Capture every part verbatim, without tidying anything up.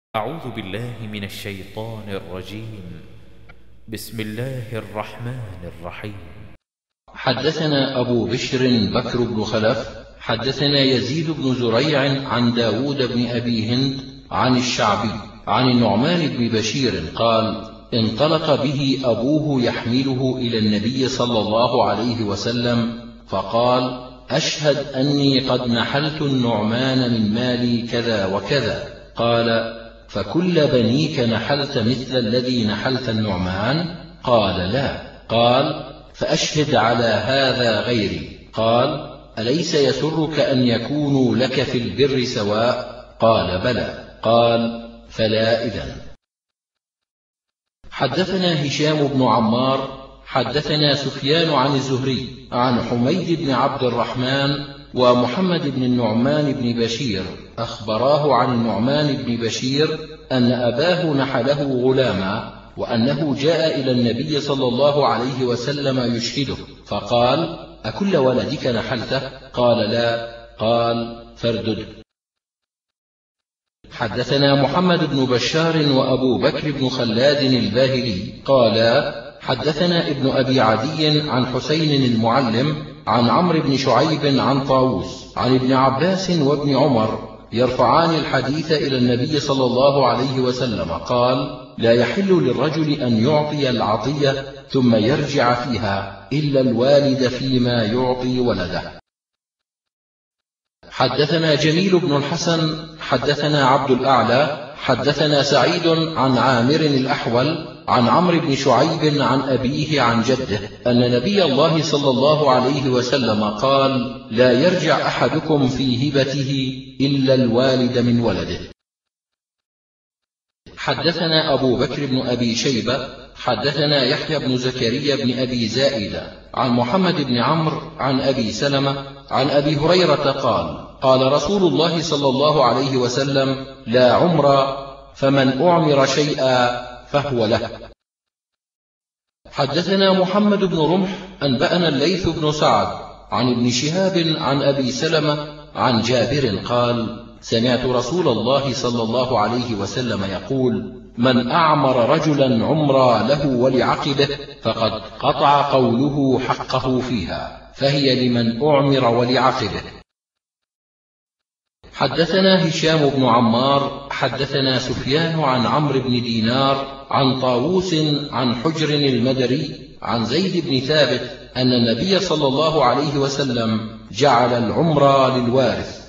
أعوذ بالله من الشيطان الرجيم. بسم الله الرحمن الرحيم. حدثنا أبو بشر بكر بن خلف حدثنا يزيد بن زريع عن داود بن أبي هند عن الشعبي عن النعمان بن بشير قال: انطلق به أبوه يحمله إلى النبي صلى الله عليه وسلم فقال: أشهد أني قد نحلت النعمان من مالي كذا وكذا. قال: فكل بنيك نحلت مثل الذي نحلت النعمان؟ قال: لا. قال: فأشهد على هذا غيري. قال: أليس يسرك أن يكونوا لك في البر سواء؟ قال: بلى. قال: فلا إذن. حدثنا هشام بن عمار حدثنا سفيان عن الزهري عن حميد بن عبد الرحمن ومحمد بن النعمان بن بشير أخبراه عن النعمان بن بشير أن أباه نحله غلاما، وأنه جاء إلى النبي صلى الله عليه وسلم يشهده فقال: أكل ولدك نحلته؟ قال: لا. قال: فاردده. حدثنا محمد بن بشار وأبو بكر بن خلاد الباهلي قالا: حدثنا ابن أبي عدي عن حسين المعلم عن عمرو بن شعيب عن طاووس عن ابن عباس وابن عمر يرفعان الحديث إلى النبي صلى الله عليه وسلم قال: لا يحل للرجل أن يعطي العطية ثم يرجع فيها إلا الوالد فيما يعطي ولده. حدثنا جميل بن الحسن حدثنا عبد الأعلى حدثنا سعيد عن عامر الأحول عن عمرو بن شعيب عن أبيه عن جده أن نبي الله صلى الله عليه وسلم قال: لا يرجع أحدكم في هبته إلا الوالد من ولده. حدثنا أبو بكر بن أبي شيبة حدثنا يحيى بن زكريا بن أبي زائدة عن محمد بن عمرو عن أبي سلمة عن أبي هريرة قال: قال رسول الله صلى الله عليه وسلم: لا عمر، فمن أعمر شيئا فهو له. حدثنا محمد بن رمح أنبأنا الليث بن سعد عن ابن شهاب عن أبي سلمة عن جابر قال: سمعت رسول الله صلى الله عليه وسلم يقول: من أعمر رجلا عمرا له ولعقبه فقد قطع قوله حقه فيها، فهي لمن أعمر ولعقبه. حدثنا هشام بن عمار حدثنا سفيان عن عمرو بن دينار عن طاووس عن حجر المدري عن زيد بن ثابت أن النبي صلى الله عليه وسلم جعل العمر للوارث.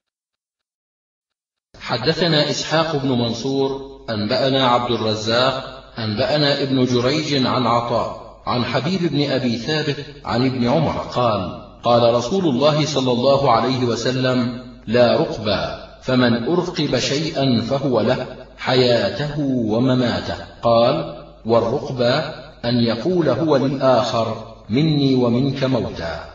حدثنا إسحاق بن منصور أنبأنا عبد الرزاق أنبأنا ابن جريج عن عطاء عن حبيب بن أبي ثابت عن ابن عمر قال: قال رسول الله صلى الله عليه وسلم: لا رقبة، فمن أرقب شيئا فهو له حياته ومماته. قال: والرقبة أن يقول هو للآخر: مني ومنك موتا.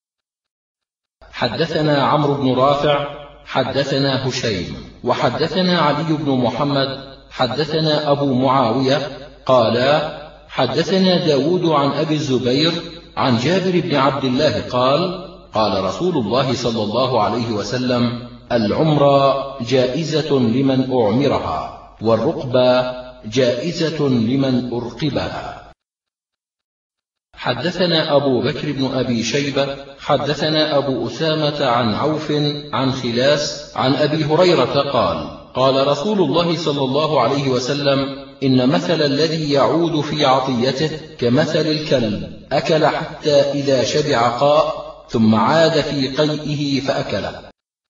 حدثنا عمرو بن رافع حدثنا هشيم وحدثنا علي بن محمد حدثنا أبو معاوية قالا: حدثنا داود عن أبي الزبير عن جابر بن عبد الله قال: قال رسول الله صلى الله عليه وسلم: العمرة جائزة لمن أعمرها، والرقبة جائزة لمن أرقبها. حدثنا أبو بكر بن أبي شيبة حدثنا أبو أسامة عن عوف عن خلاس عن أبي هريرة قال: قال رسول الله صلى الله عليه وسلم: إن مثل الذي يعود في عطيته كمثل الكلب أكل حتى إذا شبع قاء ثم عاد في قيئه فأكله.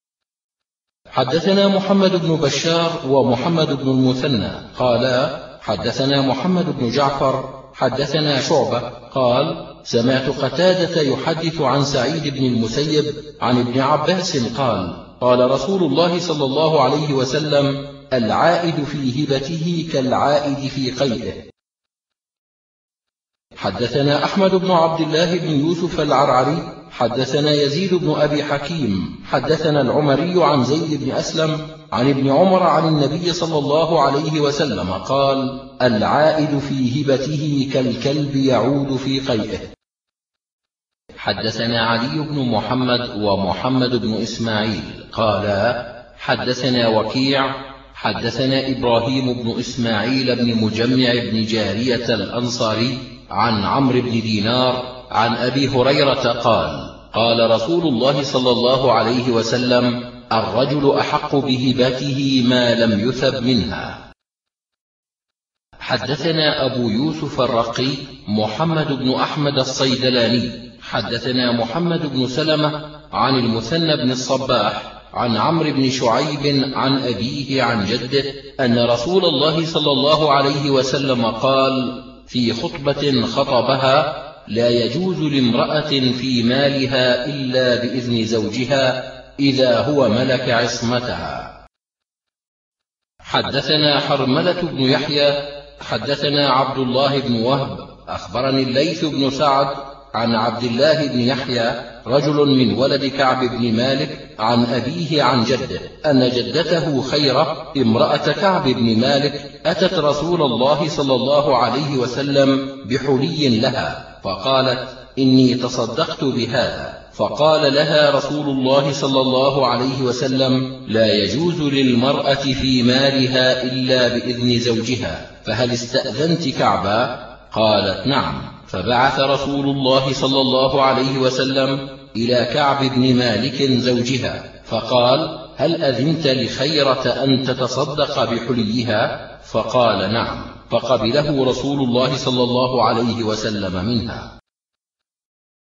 حدثنا محمد بن بشار ومحمد بن المثنى قالا: حدثنا محمد بن جعفر حدثنا شعبة قال: سمعت قتادة يحدث عن سعيد بن المسيب عن ابن عباس قال: قال رسول الله صلى الله عليه وسلم: العائد في هبته كالعائد في قيئه. حدثنا أحمد بن عبد الله بن يوسف العرعري حدثنا يزيد بن أبي حكيم حدثنا العمري عن زيد بن أسلم عن ابن عمر عن النبي صلى الله عليه وسلم قال: العائد في هبته كالكلب يعود في قيئه. حدثنا علي بن محمد ومحمد بن إسماعيل قالا: حدثنا وكيع حدثنا إبراهيم بن إسماعيل بن مجمع بن جارية الأنصاري عن عمرو بن دينار عن أبي هريرة قال قال رسول الله صلى الله عليه وسلم: الرجل أحق بهبته ما لم يثب منها. حدثنا أبو يوسف الرقي محمد بن أحمد الصيدلاني حدثنا محمد بن سلمة عن المثنى بن الصباح عن عمرو بن شعيب عن أبيه عن جده أن رسول الله صلى الله عليه وسلم قال في خطبة خطبها: لا يجوز لامرأة في مالها إلا بإذن زوجها إذا هو ملك عصمتها. حدثنا حرملة بن يحيى حدثنا عبد الله بن وهب أخبرني الليث بن سعد عن عبد الله بن يحيى رجل من ولد كعب بن مالك عن أبيه عن جده أن جدته خيرة امرأة كعب بن مالك أتت رسول الله صلى الله عليه وسلم بحلي لها فقالت: إني تصدقت بهذا. فقال لها رسول الله صلى الله عليه وسلم: لا يجوز للمرأة في مالها إلا بإذن زوجها، فهل استأذنت كعبا؟ قالت: نعم. فبعث رسول الله صلى الله عليه وسلم إلى كعب بن مالك زوجها فقال: هل أذنت لخيرة أن تتصدق بحليها؟ فقال: نعم. فقبله رسول الله صلى الله عليه وسلم منها.